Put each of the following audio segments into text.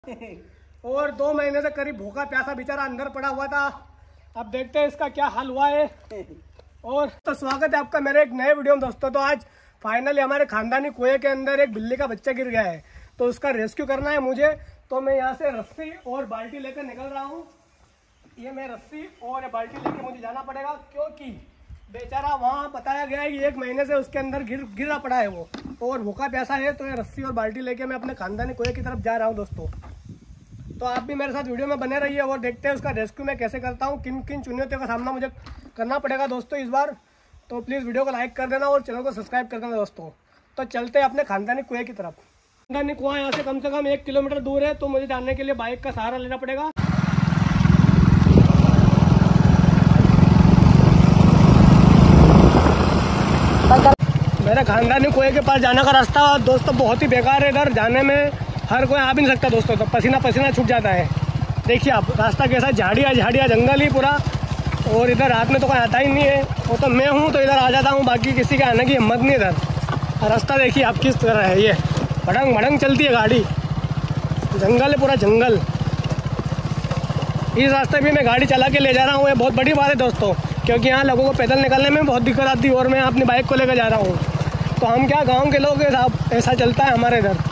और 2 महीने से करीब भूखा प्यासा बेचारा अंदर पड़ा हुआ था। अब देखते हैं इसका क्या हाल हुआ है। और तो स्वागत है आपका मेरे एक नए वीडियो में दोस्तों। तो आज फाइनली हमारे खानदानी कुएं के अंदर एक बिल्ली का बच्चा गिर गया है, तो उसका रेस्क्यू करना है मुझे। तो मैं यहाँ से रस्सी और बाल्टी लेकर निकल रहा हूँ। ये मैं रस्सी और बाल्टी लेकर मुझे जाना पड़ेगा, क्योंकि बेचारा वहाँ बताया गया है कि 1 महीने से उसके अंदर गिरा पड़ा है वो, और भूखा प्यासा है। तो ये रस्सी और बाल्टी लेके मैं अपने खानदानी कुएं की तरफ जा रहा हूँ दोस्तों। तो आप भी मेरे साथ वीडियो में बने रहिए और देखते हैं उसका रेस्क्यू मैं कैसे करता हूँ, किन किन चुनौतियों का सामना मुझे करना पड़ेगा दोस्तों इस बार। तो प्लीज़ वीडियो को लाइक कर देना और चैनल को सब्सक्राइब कर देना दोस्तों। तो चलते हैं अपने खानदानी कुएं की तरफ। खानदानी कुआं यहाँ से कम 1 किलोमीटर दूर है, तो मुझे जाने के लिए बाइक का सहारा लेना पड़ेगा। मेरे खानदानी कुएं के पास जाने का रास्ता दोस्तों बहुत ही बेकार है। इधर जाने में हर कोई आ भी नहीं सकता दोस्तों, तो पसीना पसीना छूट जाता है। देखिए आप रास्ता कैसा, झाड़ियाँ जंगल ही पूरा, और इधर रात में तो कोई आता ही नहीं है। वो तो मैं हूँ तो इधर आ जाता हूँ, बाकी किसी के आने की हिम्मत नहीं इधर। रास्ता देखिए आप किस तरह है, ये भड़ंग भड़ंग चलती है गाड़ी, जंगल है पूरा जंगल। इस रास्ते भी मैं गाड़ी चला के ले जा रहा हूँ, ये बहुत बड़ी बात है दोस्तों, क्योंकि यहाँ लोगों को पैदल निकलने में बहुत दिक्कत आती है और मैं अपनी बाइक को लेकर जा रहा हूँ। तो हम क्या गाँव के लोग ऐसा चलता है हमारे इधर।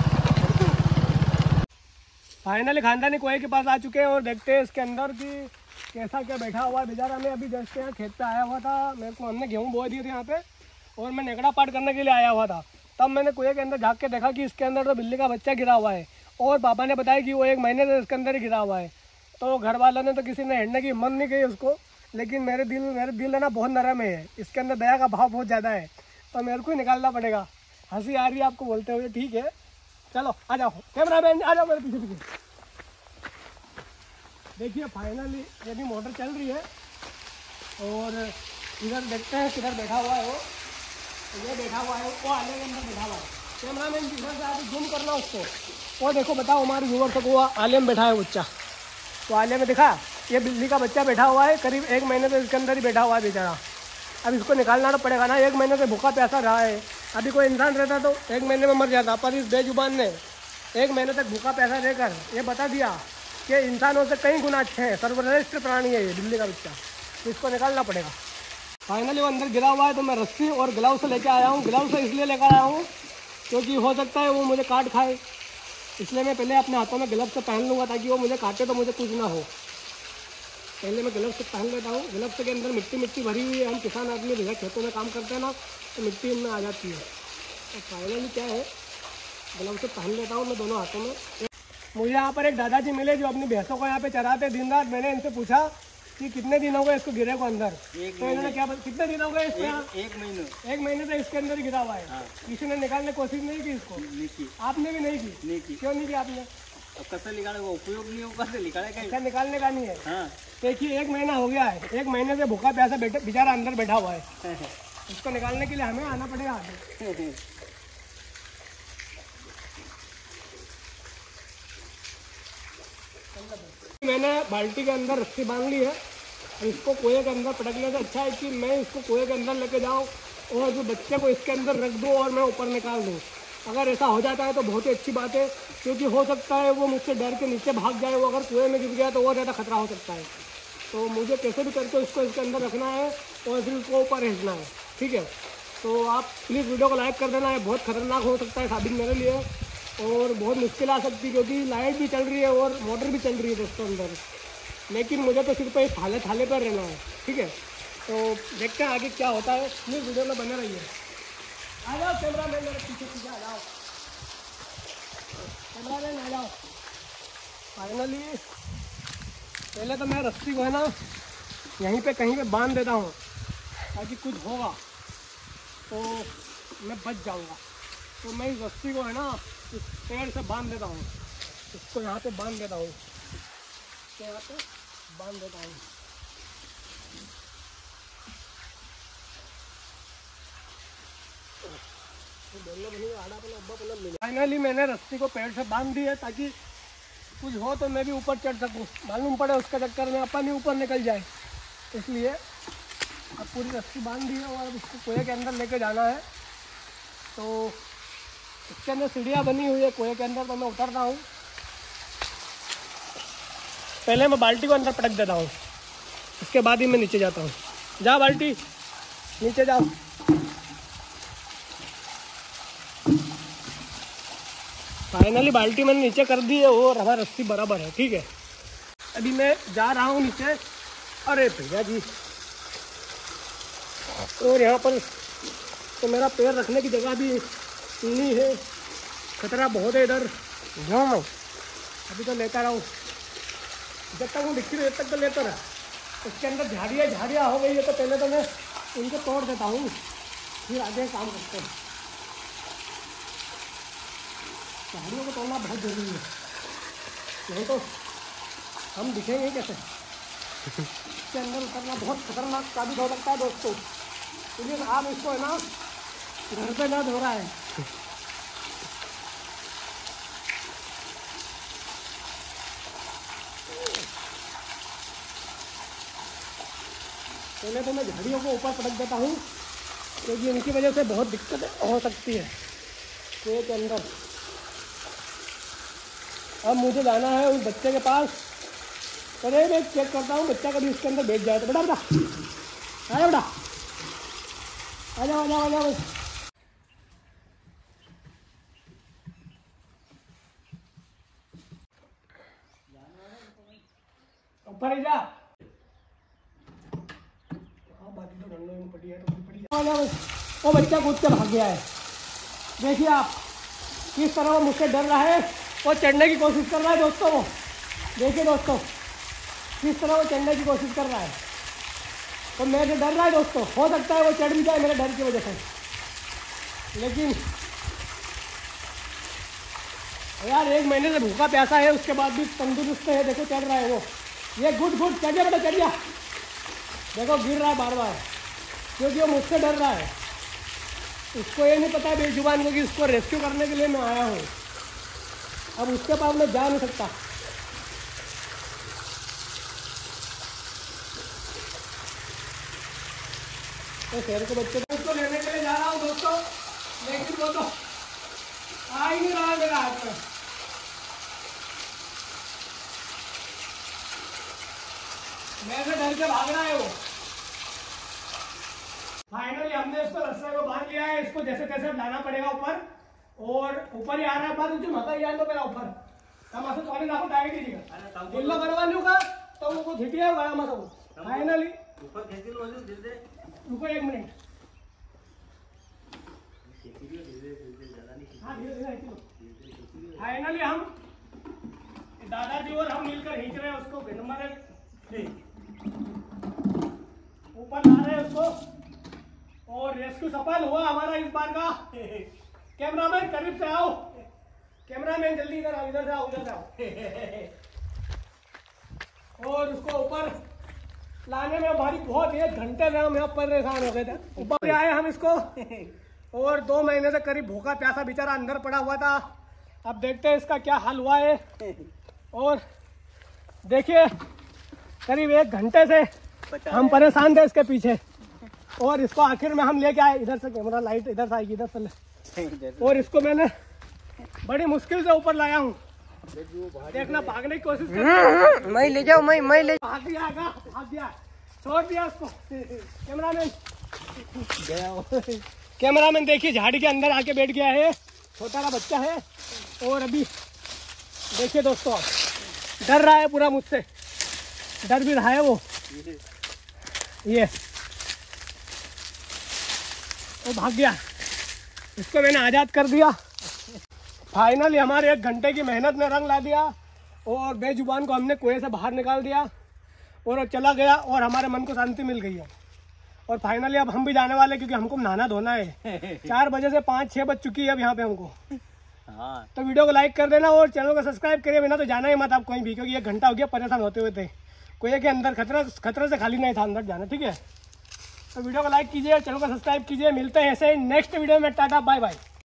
फाइनली खानदानी कुएं के पास आ चुके हैं और देखते हैं इसके अंदर की कैसा क्या बैठा हुआ है बेचारा। मैं अभी जस्ट यहाँ खेत पे आया हुआ था, हमने गेहूँ बो दिए थे यहाँ पे, और मैं नेकड़ा पाट करने के लिए आया हुआ था। तब मैंने कुएं के अंदर झाँक के देखा कि इसके अंदर तो बिल्ली का बच्चा गिरा हुआ है, और पापा ने बताया कि वो 1 महीने से इसके अंदर ही गिरा हुआ है। तो घर वालों ने तो किसी ने हेड़ने की हिम्मत नहीं की उसको, लेकिन मेरे दिल है ना बहुत नरम है, इसके अंदर दया का भाव बहुत ज़्यादा है, तो मेरे को ही निकालना पड़ेगा। हंसी आ रही है आपको बोलते हुए, ठीक है चलो आ जाओ कैमरा मैन, आ जाओ मेरे पीछे पीछे। देखिए फाइनली यदि मोटर चल रही है, और इधर देखते हैं किधर बैठा हुआ है वो। ये बैठा हुआ है, वो आले के अंदर बैठा हुआ है। कैमरा मैन इधर से आके जूम करना उसको। वो देखो बताओ हमारे व्यूवर तक, वो आले में बैठा है बच्चा, तो आले में दिखा ये बिल्ली का बच्चा बैठा हुआ है। करीब 1 महीने से इसके अंदर ही बैठा हुआ है बेचारा। अब इसको निकालना तो पड़ेगा ना, 1 महीने से भूखा प्यासा रहा है। अभी कोई इंसान रहता तो 1 महीने में मर जाता, पर इस बेजुबान ने 1 महीने तक भूखा प्यासा रहकर ये बता दिया कि इंसानों से कई गुना अच्छे हैं, सर्वश्रेष्ठ प्राणी है ये बिल्ली का बच्चा। तो इसको निकालना पड़ेगा। फाइनली वो अंदर गिरा हुआ है, तो मैं रस्सी और ग्लव्स लेके आया हूँ। ग्लव्स इसलिए लेकर आया हूँ क्योंकि हो सकता है वो मुझे काट खाए, इसलिए मैं पहले अपने हाथों में ग्लव्स पहन लूँगा, ताकि वो मुझे काटे तो मुझे कुछ ना हो। पहले मैं ग्लव्स पहन लेता हूँ। ग्लव्स के अंदर मिट्टी भरी हुई है, हम किसान आदमी भैया खेतों में काम करते हैं ना, तो मिट्टी इनमें आ जाती है। तो फाइनली क्या है, ग्लव्स पहन लेता हूँ मैं दोनों हाथों में। मुझे यहाँ पर एक दादाजी मिले जो अपनी भैंसों को यहाँ पे चराते दिन रात। मैंने इनसे पूछा कि कितने दिन हो गए इसको गिरे को अंदर, तो इन्होंने क्या कितने दिन हो गए इसको? 1 महीने से इसके अंदर ही गिरा हुआ है। हाँ। किसी ने निकालने की कोशिश नहीं की इसको? नहीं की। आपने भी नहीं की? क्यों नहीं की आपने? कसं निकाले, वो उपयोग नहीं होगा तो निकाले का? अच्छा निकालने का नहीं है। हाँ। देखिए 1 महीना हो गया है, 1 महीने से भूखा प्यासा बेचारा अंदर बैठा हुआ है। इसको निकालने के लिए हमें आना पड़ेगा आगे। मैंने बाल्टी के अंदर रस्सी बांध ली है, इसको कुएं के अंदर पटकने से अच्छा है कि मैं इसको कुएं के अंदर लेके जाऊँ और जो बच्चे को इसके अंदर रख दूँ और मैं ऊपर निकाल दूँ। अगर ऐसा हो जाता है तो बहुत ही अच्छी बात है, क्योंकि हो सकता है वो मुझसे डर के नीचे भाग जाए। वो अगर कुएं में गिर गया तो और ज़्यादा खतरा हो सकता है। तो मुझे कैसे भी करके उसको इसके अंदर रखना है और फिर उसको ऊपर भेजना है, ठीक है। तो आप प्लीज़ वीडियो को लाइक कर देना है, बहुत खतरनाक हो सकता है साबित मेरे लिए, और बहुत मुश्किल आ सकती है, क्योंकि लाइट भी चल रही है और मोटर भी चल रही है दोस्तों अंदर। लेकिन मुझे तो सिर्फ एक थाले पर रहना है, ठीक है। तो देखते हैं आगे क्या होता है, प्लीज़ वीडियो में बने रहिए। आ जाओ कैमरा मैन मेरे पीछे पीछे आ जाओ, कैमरा मैन आ जाओ। फाइनली पहले तो मैं रस्सी को है ना यहीं पे कहीं पे बांध देता हूँ, ताकि कुछ होगा तो मैं बच जाऊँगा। तो मैं इस रस्सी को है ना इस पेड़ से बांध देता हूँ, इसको यहाँ पे बांध देता हूँ, इसको यहाँ पे बांध देता हूँ। फाइनली मैंने रस्सी को पेड़ से बांध दी है, ताकि कुछ हो तो मैं भी ऊपर चढ़ सकूँ। मालूम पड़े उसके चक्कर में अपन ही ऊपर निकल जाए, इसलिए अब पूरी रस्सी बांध दी है और अब इसको कुएं के अंदर लेके जाना है। तो इसके अंदर सीढ़ियाँ बनी हुई है कुएं के अंदर, तो मैं उतरता हूँ। पहले मैं बाल्टी को अंदर पटक देता हूँ, उसके बाद ही मैं नीचे जाता हूँ। जा बाल्टी नीचे जाओ। फाइनली बाल्टी मैंने नीचे कर दी है और हमारा रस्सी बराबर है। ठीक है, अभी मैं जा रहा हूँ नीचे। अरे भैया जी, और यहाँ पर तो मेरा पैर रखने की जगह भी नहीं है, खतरा बहुत है इधर। जाओ अभी तो लेता रहूँ, जब तक वो दिखती रही तब तक तो लेता रहा। उसके अंदर झाड़ियाँ हो गई है तो पहले तो मैं इनको तोड़ देता हूँ, फिर आगे काम करते हैं। झाड़ियों को तोड़ना बहुत जरूरी है, नहीं तो हम दिखेंगे कैसे। इसके अंदर उतरना बहुत खतरनाक साबित हो सकता है दोस्तों, इसलिए आप इसको है ना घर पे ना धो रहा है। पहले तो मैं झाड़ियों को ऊपर पटक देता हूँ, क्योंकि इनकी वजह से बहुत दिक्कत हो सकती है पेट के अंदर। अब मुझे जाना है उस बच्चे के पास, अरे मैं चेक करता हूँ बच्चा कभी इसके अंदर बैठ जाए तो। बेटा आया बेटा, आ जाओ। ऊपर ही जा, बाकी तो डंडों में पड़ी है तो पड़ी। वो बच्चा कूद कर भाग गया है। देखिए आप किस तरह वो मुझसे डर रहा है, वो चढ़ने की कोशिश कर रहा है दोस्तों। वो देखिए दोस्तों किस तरह वो चढ़ने की कोशिश कर रहा है, तो मेरे से डर रहा है दोस्तों। हो सकता है वो चढ़ भी जाए मेरे डर की वजह से, लेकिन यार 1 महीने से भूखा प्यासा है, उसके बाद भी तंदुरुस्त है। देखो चढ़ रहा है वो, ये गुड चढ़ गया बेटा, चढ़ गया। देखो गिर रहा है बार, क्योंकि वो मुझसे डर रहा है। उसको ये नहीं पता है बेजुबान को कि इसको रेस्क्यू करने के लिए मैं आया हूँ। अब उसके पास मैं जा नहीं सकता। तो शहर के बच्चे को लेने के लिए जा रहा हूँ दोस्तों, लेकिन वो तो आ ही नहीं रहा मेरा हाथ में। मेरे डर के भाग रहा है वो। फाइनली हमने इसको रस्से को बांध लिया है, इसको जैसे तैसे लाना पड़ेगा ऊपर, और ऊपर ही आ रहा है पर जो मका यार तो मेरा ऊपर हम ऐसे पानी ना डाल दीजिएगा गिल्ला करवाने का तो वो झिटिया गया मसा। फाइनली ऊपर खींच लो, धीरे रुको 1 मिनट। फाइनली हम दादाजी और हम मिलकर खींच रहे हैं उसको, ऊपर ला रहे हैं उसको, और रेस्क्यू सफल हुआ हमारा इस बार का। कैमरामैन करीब से आओ, कैमरामैन जल्दी इधर आओ, इधर से आओ, इधर से आओ। और उसको ऊपर लाने में हमारी बहुत 1 घंटे में हम यहाँ परेशान हो गए थे। ऊपर आए हम इसको, और 2 महीने से करीब भूखा प्यासा बेचारा अंदर पड़ा हुआ था। अब देखते हैं इसका क्या हाल हुआ है। और देखिए करीब 1 घंटे से हम परेशान थे इसके पीछे, और इसको आखिर में हम लेके आए। इधर से कैमरा लाइट इधर से आएगी, इधर से। और इसको मैंने बड़ी मुश्किल से ऊपर लाया हूँ। देखना भागने की कोशिश कर, मैं ले जाऊँ, मैं ले भाग गया, छोड़ दिया उसको। कैमरामैन देखिए झाड़ी के अंदर आके बैठ गया है, छोटा सा बच्चा है। और अभी देखिए दोस्तों डर रहा है पूरा मुझसे, डर भी रहा है वो। ये वो भाग गया, इसको मैंने आज़ाद कर दिया। फाइनली हमारे 1 घंटे की मेहनत ने रंग ला दिया, और बेजुबान को हमने कुएं से बाहर निकाल दिया, और चला गया, और हमारे मन को शांति मिल गई है। और फाइनली अब हम भी जाने वाले, क्योंकि हमको नहाना धोना है। 4 बजे से 5-6 बज चुकी है अब यहाँ पे हमको। हाँ, तो वीडियो को लाइक कर देना और चैनल को सब्सक्राइब करिए, बिना तो जाना ही मत आप कहीं भी, क्योंकि 1 घंटा हो गया परेशान होते हुए थे। कुएं के अंदर खतरे से खाली नहीं था अंदर जाना। ठीक है, तो वीडियो को लाइक कीजिए, चैनल को सब्सक्राइब कीजिए। मिलते हैं ऐसे ही नेक्स्ट वीडियो में। Tata bye bye.